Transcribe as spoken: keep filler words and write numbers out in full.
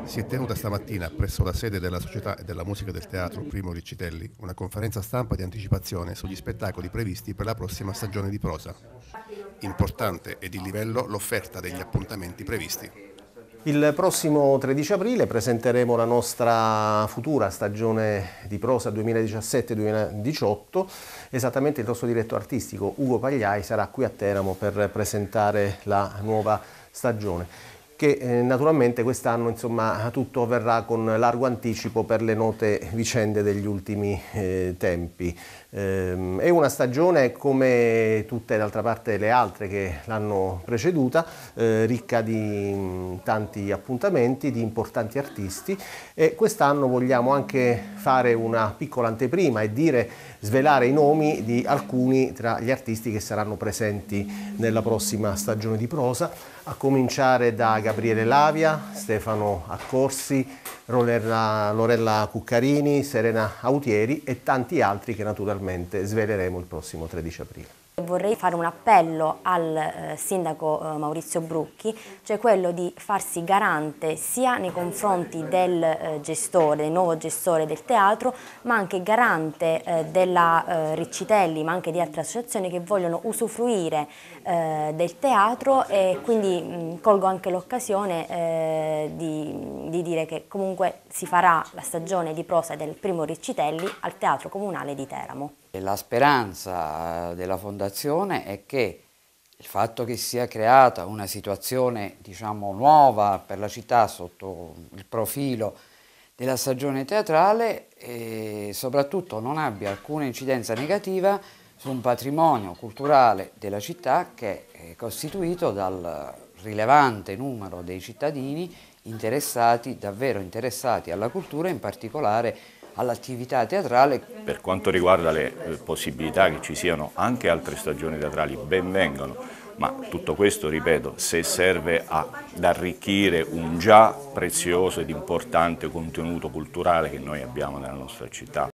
Si è tenuta stamattina presso la sede della Società e della Musica del Teatro Primo Riccitelli una conferenza stampa di anticipazione sugli spettacoli previsti per la prossima stagione di prosa. Importante e di livello l'offerta degli appuntamenti previsti. Il prossimo tredici aprile presenteremo la nostra futura stagione di prosa duemiladiciassette duemiladiciotto. Esattamente il nostro direttore artistico Ugo Pagliai sarà qui a Teramo per presentare la nuova stagione, che eh, naturalmente quest'anno insomma tutto avverrà con largo anticipo per le note vicende degli ultimi eh, tempi. Eh, è una stagione, come tutte d'altra parte le altre che l'hanno preceduta, eh, ricca di mh, tanti appuntamenti, di importanti artisti, e quest'anno vogliamo anche fare una piccola anteprima e dire, svelare i nomi di alcuni tra gli artisti che saranno presenti nella prossima stagione di prosa, a cominciare da Gabriele Lavia, Stefano Accorsi, Lorella, Lorella Cuccarini, Serena Autieri e tanti altri che naturalmente sveleremo il prossimo tredici aprile. Vorrei fare un appello al eh, sindaco eh, Maurizio Brucchi, cioè quello di farsi garante sia nei confronti del eh, gestore, del nuovo gestore del teatro, ma anche garante eh, della eh, Riccitelli, ma anche di altre associazioni che vogliono usufruire eh, del teatro, e quindi mh, colgo anche l'occasione eh, di, di dire che comunque si farà la stagione di prosa del Primo Riccitelli al Teatro Comunale di Teramo. La speranza della Fondazione è che il fatto che sia creata una situazione, diciamo, nuova per la città sotto il profilo della stagione teatrale e soprattutto non abbia alcuna incidenza negativa su un patrimonio culturale della città che è costituito dal rilevante numero dei cittadini interessati, davvero interessati alla cultura, in particolare all'attività teatrale. Per quanto riguarda le possibilità che ci siano anche altre stagioni teatrali, ben vengano, ma tutto questo, ripeto, se serve ad arricchire un già prezioso ed importante contenuto culturale che noi abbiamo nella nostra città.